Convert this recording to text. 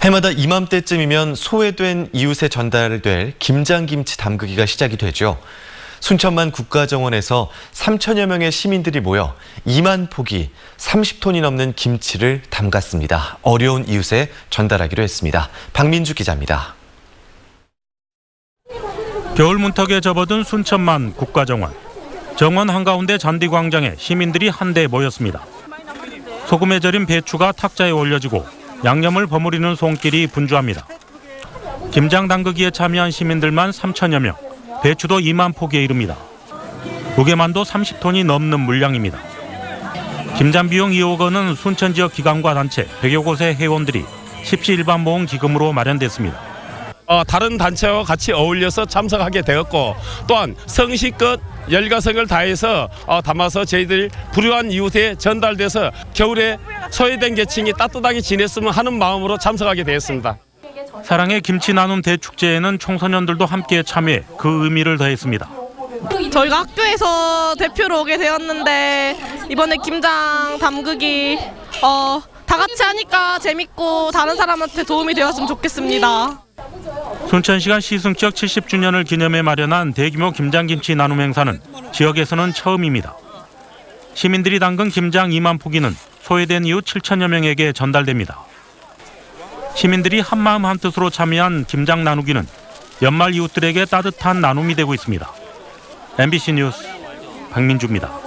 해마다 이맘때쯤이면 소외된 이웃에 전달될 김장김치 담그기가 시작이 되죠. 순천만 국가정원에서 3천여 명의 시민들이 모여 2만 포기 30톤이 넘는 김치를 담갔습니다. 어려운 이웃에 전달하기로 했습니다. 박민주 기자입니다. 겨울 문턱에 접어든 순천만 국가정원. 정원 한가운데 잔디광장에 시민들이 한데 모였습니다. 소금에 절인 배추가 탁자에 올려지고 양념을 버무리는 손길이 분주합니다. 김장 담그기에 참여한 시민들만 3천여 명, 배추도 2만 포기에 이릅니다. 무게만도 30톤이 넘는 물량입니다. 김장 비용 2억 원은 순천 지역 기관과 단체 100여 곳의 회원들이 십시일반 기금으로 마련됐습니다. 다른 단체와 같이 어울려서 참석하게 되었고, 또한 성실껏 열과성을 다해서 담아서 저희들 불우한 이웃에 전달돼서 겨울에 소외된 계층이 따뜻하게 지냈으면 하는 마음으로 참석하게 되었습니다. 사랑의 김치 나눔 대축제에는 청소년들도 함께 참여해 그 의미를 더했습니다. 저희가 학교에서 대표로 오게 되었는데 이번에 김장 담그기 다 같이 하니까 재밌고 다른 사람한테 도움이 되었으면 좋겠습니다. 순천시가 시승적 70주년을 기념해 마련한 대규모 김장김치 나눔 행사는 지역에서는 처음입니다. 시민들이 담근 김장 2만 포기는 소외된 이웃 7천여 명에게 전달됩니다. 시민들이 한마음 한뜻으로 참여한 김장 나누기는 연말 이웃들에게 따뜻한 나눔이 되고 있습니다. MBC 뉴스 박민주입니다.